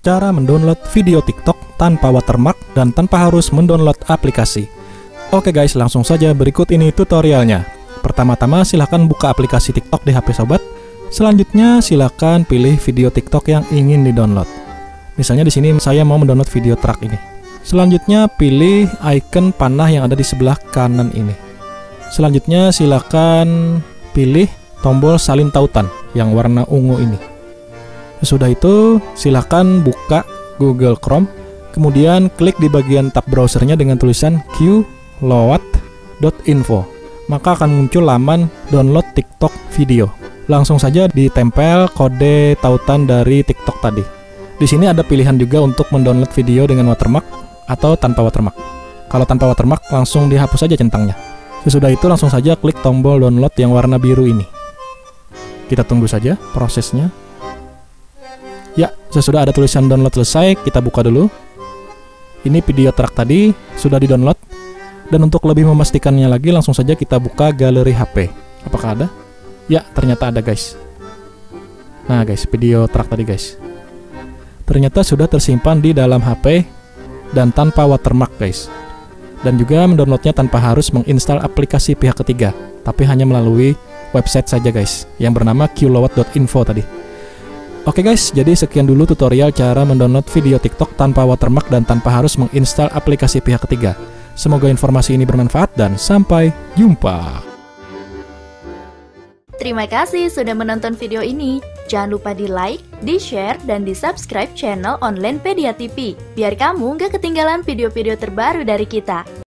cara mendownload video TikTok tanpa watermark dan tanpa harus mendownload aplikasi. Oke guys, langsung saja berikut ini tutorialnya. Pertama-tama silahkan buka aplikasi TikTok di HP sobat. Selanjutnya silahkan pilih video TikTok yang ingin didownload. Misalnya di sini saya mau mendownload video track ini. Selanjutnya pilih icon panah yang ada di sebelah kanan ini. Selanjutnya silahkan pilih tombol salin tautan yang warna ungu ini. Sesudah itu silahkan buka Google Chrome, kemudian klik di bagian tab browsernya dengan tulisan qload.info. Maka akan muncul laman download TikTok video. Langsung saja ditempel kode tautan dari TikTok tadi. Di sini ada pilihan juga untuk mendownload video dengan watermark atau tanpa watermark. Kalau tanpa watermark langsung dihapus saja centangnya. Sesudah itu langsung saja klik tombol download yang warna biru ini. Kita tunggu saja prosesnya. Ya, sesudah ada tulisan download selesai, kita buka dulu. Ini video track tadi sudah di-download. Dan untuk lebih memastikannya lagi, langsung saja kita buka galeri HP. Apakah ada? Ya, ternyata ada guys. Nah guys, video track tadi guys. Ternyata sudah tersimpan di dalam HP dan tanpa watermark guys. Dan juga mendownloadnya tanpa harus menginstal aplikasi pihak ketiga, tapi hanya melalui website saja guys, yang bernama qload.info tadi. Oke guys, jadi sekian dulu tutorial cara mendownload video TikTok tanpa watermark dan tanpa harus menginstal aplikasi pihak ketiga. Semoga informasi ini bermanfaat dan sampai jumpa. Terima kasih sudah menonton video ini. Jangan lupa di like, di share, dan di subscribe channel Onlinepedia TV biar kamu gak ketinggalan video-video terbaru dari kita.